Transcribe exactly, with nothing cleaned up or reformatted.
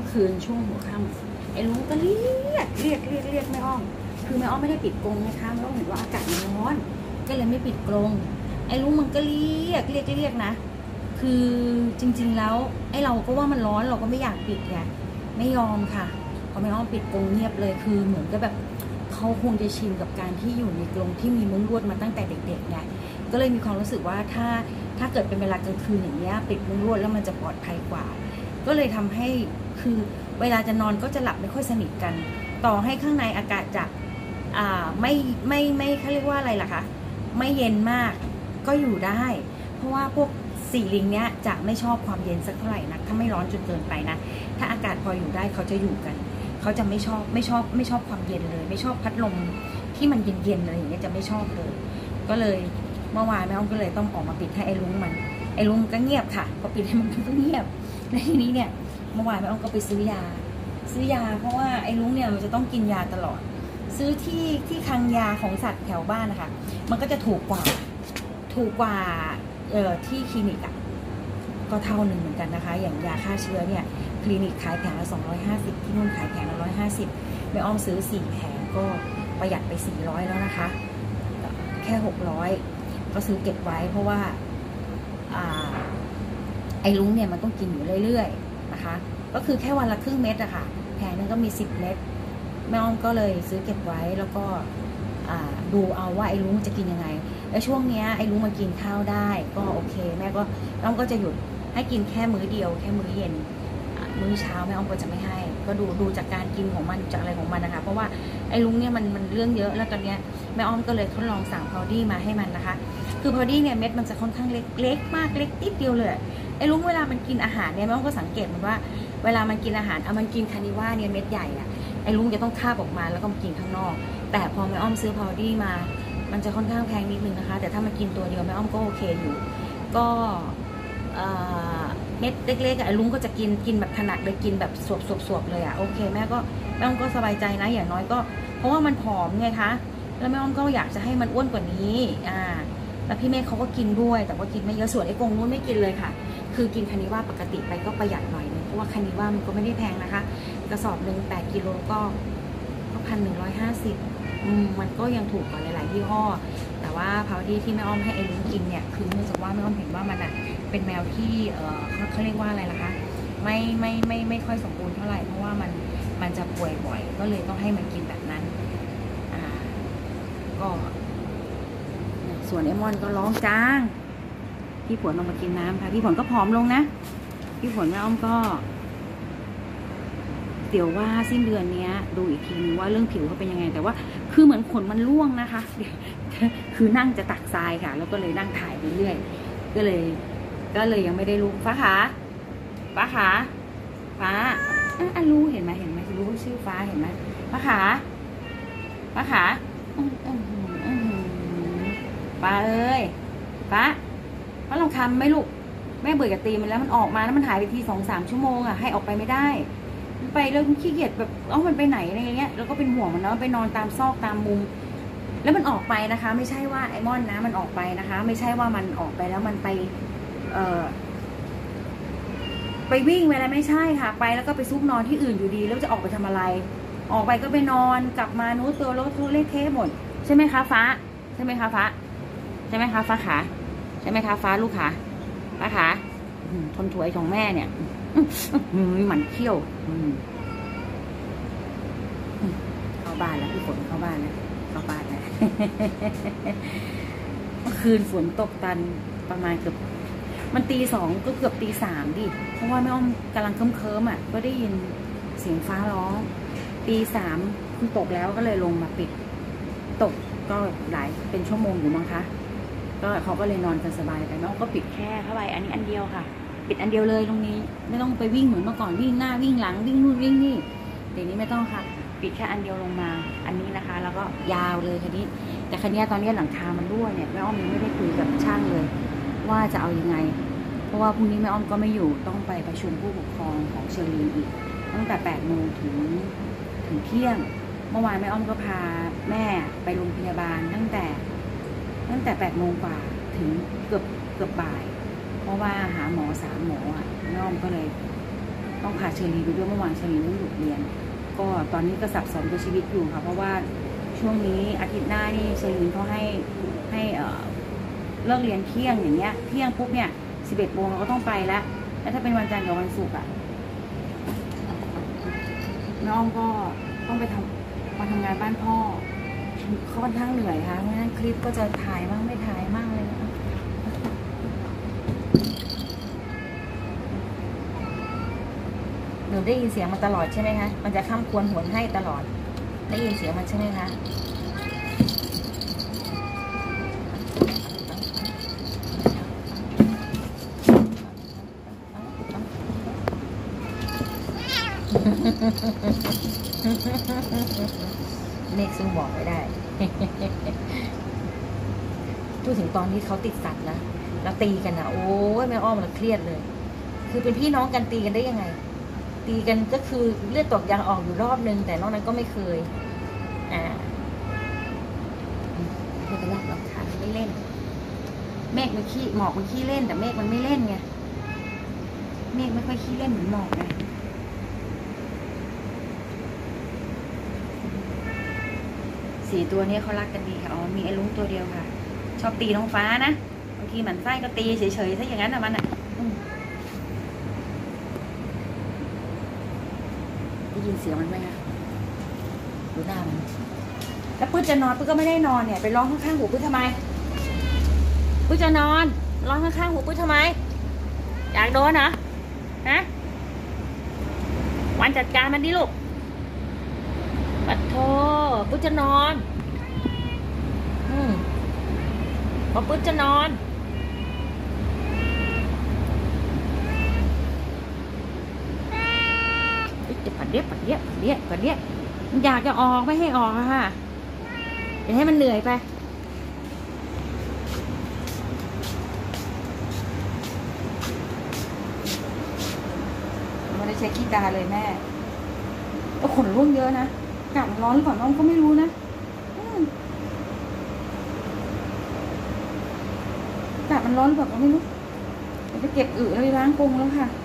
มื่อคืนช่วงหัวค่ำไอ้ลุงก็เรียกเรียกเรียกเรียกแม่อ้อมคือแม่อ้อมไม่ได้ปิดกรงนะคะแม่อ้อมเห็นว่าอากาศมันร้อนก็เลยไม่ปิดกรงไอ้ลุงมันก็เรียกเรียกเรียกนะคือจริงๆแล้วไอ้เราก็ว่ามันร้อนเราก็ไม่อยากปิดไงไม่ยอมค่ะพอแม่อ้อมปิดกรงเงียบเลยคือเหมือนกับแบบเขาคงจะชินกับการที่อยู่ในกรงที่มีมุ้งลวดมาตั้งแต่เด็กๆไงก็เลยมีความรู้สึกว่าถ้าถ้าเกิดเป็นเวลากลางคืนอย่างเงี้ยปิดมุ้งลวดแล้วมันจะปลอดภัยกว่าก็เลยทำให้คือเวลาจะนอนก็จะหลับไม่ค่อยสนิทกันต่อให้ข้างในอากาศจะอ่าไม่ไม่ไม่เขาเรียกว่าอะไรล่ะคะไม่เย็นมากก็อยู่ได้เพราะว่าพวกสี่ลิงเนี้ยจะไม่ชอบความเย็นสักเท่าไหร่นะถ้าไม่ร้อนจนเกินไปนะถ้าอากาศพออยู่ได้เขาจะอยู่กันเขาจะไม่ชอบไม่ชอบไม่ชอบความเย็นเลยไม่ชอบพัดลมที่มันเย็นๆอะไรอย่างเงี้ยจะไม่ชอบเลยก็เลยเมื่อวานแม่อ้อมก็เลยต้องออกมาปิดให้ไอ้ลุงมันไอ้ลุงก็เงียบค่ะพอปิดให้มันก็เงียบในทีนี้เนี่ยเมื่อวานแม่อ้อมก็ไปซื้อยาซื้อยาเพราะว่าไอ้ลุงเนี่ยมันจะต้องกินยาตลอดซื้อที่ที่คลังยาของสัตว์แถวบ้านนะคะมันก็จะถูกกว่าถูกกว่าเอ่อที่คลินิกอ่ะก็เท่าหนึ่งเหมือนกันนะคะอย่างยาฆ่าเชื้อเนี่ยคลินิกขายแผงละสองร้อยห้าสิบที่นู่นขายแผงละหนึ่งร้อยห้าสิบแม่อ้อมซื้อสี่แผงก็ประหยัดไปสี่ร้อยแล้วนะคะแค่หกร้อยก็ซื้อเก็บไว้เพราะว่าอ่าไอ้ลุงเนี่ยมันต้องกินอยู่เรื่อยๆนะคะก็คือแค่วันละครึ่งเม็ดอะค่ะแผงนึงก็มีสิบเม็ดแม่อ้อมก็เลยซื้อเก็บไว้แล้วก็ดูเอาว่าไอ้ลุงจะกินยังไงแล้วช่วงนี้ไอ้ลุงมากินข้าวได้ก็โอเคแม่ก็แม่อ้อมก็จะหยุดให้กินแค่มื้อเดียวแค่มื้อเย็นมื้อเช้าแม่อ้อมก็จะไม่ให้ก็ดูดูจากการกินของมันจากอะไรของมันนะคะเพราะว่าไอ้ลุงเนี่ยมันมันเรื่องเยอะแล้วตอนเนี้ยแม่อ้อมก็เลยทดลองสั่งพาวดี้มาให้มันนะคะคือพาวดี้เนี่ยเม็ดมันจะค่อนข้างเล็กเล็กมากเล็กนิดเดียวเลยไอ้ลุงเวลามันกินอาหารเนี่ยแม่อ้อมก็สังเกตมันว่าเวลามันกินอาหารเอามันกินคานิว่าเนี่ยเม็ดใหญ่อะไอ้ลุงจะต้องคาบออกมาแล้วก็มากินข้างนอกแต่พอแม่อ้อมซื้อพาวดี้มามันจะค่อนข้างแพงนิดนึงนะคะแต่ถ้ามากินตัวเดียวแม่อ้อมก็โอเคอยู่ก็เม็ดเล็กๆไอ้ลุงก็จะกินกินแบบถนัดเลยกินแบบสวบๆเลยอะโอเคแม่ก็แม่อ้อมก็สบายใจนะอย่างน้อยก็เพราะว่ามันผอมไงคะแล้วแม่อ้อมก็อยากจะให้มันอ้วนกว่านี้อ่าแล้วพี่เมฆเขาก็กินด้วยแต่ว่ากินไม่เยอะส่วนไอ้กงนู้นไม่กินเลยค่ะคือกินคานิว่าปกติไปก็ประหยัดหน่อยนึงเพราะว่าคานิว่ามันก็ไม่ได้แพงนะคะกระสอบหนึ่งแปดกิโลก็ก็พันหนึ่งร้อยห้าสิบมันก็ยังถูกกว่าหลายๆยี่ห้อแต่ว่าพาวดี้ที่แม่อ้อมให้ไอ้ลุงกินเนี่ยคือเนื่องจากว่าแม่อ้อมเห็นว่ามันอ่ะเป็นแมวที่เออเขาเรียกว่าอะไรล่ะคะไม่ไม่ไม่ไม่ค่อยสมบูรณ์เท่าไหร่เพราะว่ามันมันจะป่วยบ่อยก็เลยต้องให้มันกินแบบนั้นอ่าก็ส่วนไอมอนก็ร้องจ้างพี่ผลลงมากินน้ำค่ะพี่ผลก็ผอมลงนะพี่ผลแม่อ้อมก็เดี๋ยวว่าสิ้นเดือนนี้ดูอีกทีนึงว่าเรื่องผิวเขาเป็นยังไงแต่ว่าคือเหมือนขนมันร่วงนะคะคือนั่งจะตักทรายค่ะแล้วก็เลยนั่งถ่ายไปเรื่อยก็เลยก็เลยยังไม่ได้รู้ฟ้าขาฟ้าขาฟ้าอ่ะรู้เห็นไหมเห็นไหมรู้ชื่อฟ้าเห็นไหมฟ้าขาฟ้าขาฟ้าเอ้ยฟ้าฟ้าลองทำไหมลูกแม่เบื่อกับตีมันแล้วมันออกมาแล้วมันหายไปทีสองสามชั่วโมงอ่ะให้ออกไปไม่ได้ไปแล้วขี้เกียจแบบเอ้ามันไปไหนอะไรเงี้ยแล้วก็เป็นห่วงมันเนาะไปนอนตามซอกตามมุมแล้วมันออกไปนะคะไม่ใช่ว่าไอมอนนะมันออกไปนะคะไม่ใช่ว่ามันออกไปแล้วมันไปเอ่อไปวิ่งไปอะไรไม่ใช่ค่ะไปแล้วก็ไปซุกนอนที่อื่นอยู่ดีแล้วจะออกไปทำอะไรออกไปก็ไปนอนกลับมานู้ตัวรถทุเรศเทหมดใช่ไหมคะฟ้าใช่ไหมคะฟ้าใช่ไหมคะฟ้าขาใช่ไหมคะฟ้าลูกขาฟ้าขาทนถวยของแม่เนี่ยหมันเขี้ยวเข้าบ้านแล้วพี่ฝนเข้าบ้านแล้วเข้าบ้านแล้วเมื่อคืนฝนตกตันประมาณเกือบมันตีสองก็เกือบตีสามดิเพราะว่าแม่อ้อมกำลังเคิมเคิมอ่ะก็ได้ยินเสียงฟ้าร้องตีสามคุณตกแล้วก็เลยลงมาปิดตกก็หลายเป็นชั่วโมงอยู่มั้งคะก็เขาก็เลยนอนกันสบายแต่แม่อ้อมก็ปิดแค่เข้าไปอันนี้อันเดียวค่ะปิดอันเดียวเลยตรงนี้ไม่ต้องไปวิ่งเหมือนเมื่อก่อนวิ่งหน้าวิ่งหลังวิ่งนู่นวิ่งนี่เดี๋ยวนี้ไม่ต้องค่ะปิดแค่อันเดียวลงมาอันนี้นะคะแล้วก็ยาวเลยคันนี้แต่คันนี้ตอนนี้หลังคามันรั่วเนี่ยแม่อ้อมยังไม่ได้คุยกับช่างเลยว่าจะเอายังไงเพราะว่าพรุ่งนี้แม่อ้อมก็ไม่อยู่ต้องไปประชุมผู้ปกครองของเชอรีนอีกตั้งแต่แปดโมงถึงถึงเที่ยงเมื่อวานแม่อ้อมก็พาแม่ไปโรงพยาบาลตั้งแต่ตั้งแต่แปดโมงกว่าถึงเกือบเกือบบ่ายเพราะว่าหาหมอสามหมออ่ะแม่อ้อมก็เลยต้องพาเชอรีไปด้วยเมื่อวานเชอรีต้องหยุดเรียนก็ตอนนี้ก็สับสนกับชีวิตอยู่ค่ะเพราะว่าช่วงนี้อาทิตย์หน้านี่เชอรีเขาให้ให้เอ่อเลิกเรียนเที่ยงอย่างเงี้ยเที่ยงปุ๊บเนี่ยสิบเอ็ดโมงเราก็ต้องไปแล้วแล้วถ้าเป็นวันจันทร์กับวันศุกร์อ่ะน้องก็ต้องไปทำมาทำงานบ้านพ่อเขาค่อนข้างเหนื่อยค่ะเพราะฉะนั้นคลิปก็จะถ่ายบ้างไม่ถ่ายบ้างเลยนะคะหนูได้ยินเสียงมันตลอดใช่ไหมคะมันจะข้ามควรหวนให้ตลอดได้ยินเสียงมันใช่ไหมคะเมฆซึ่งบอกไม่ได้ พูดถึงตอนนี้เขาติดสัตว์นะแล้วตีกันนะโอ้ยแม่อ้อมเราเครียดเลยคือเป็นพี่น้องกันตีกันได้ยังไงตีกันก็คือเลือดตกยางออกอยู่รอบนึงแต่นอกนั้นก็ไม่เคยอ่าเพื่อนไปแรกเราทานไม่เล่นเมฆมันขี้หมอกมันขี้เล่นแต่เมฆมันไม่เล่นไงเมฆไม่ค่อยขี้เล่นเหมือนหมอกไงสี่ตัวนี้เขารักกันดีค่ะอ๋อมีไอ้ลุงตัวเดียวค่ะชอบตีน้องฟ้านะบางทีหมันไส้ก็ตีเฉยๆถ้าอย่างนั้นนะมันอ่ะได้ยินเสียงมันไหมคะดูหน้ามันแล้วปื้ดจะนอนปื้ดก็ไม่ได้นอนเนี่ยไปร้องข้างๆหูปื้ดทำไมปื้ดจะนอนร้องข้างๆหูปื้ดทำไมอยากโดนเหรอฮะวันจัดการมันดิลูกปัดโทปื้ดจะนอนอืมพอปื้ดจะนอนปัดเดียบปัดเดียบปัดเดียบปัดเดียบมันอยากจะออกไม่ให้ออกอะค่ะเดี๋ยวให้มันเหนื่อยไปไม่ได้เช็คขี้ตาเลยแม่ก็ขนร่วงเยอะนะอากาศร้อนหรือเปล่าน้องก็ไม่รู้นะอากาศมันร้อนหรือเปล่าก็ไม่รู้เดี๋ยวไปเก็บอึแล้วไปล้างกรงแล้วค่ะ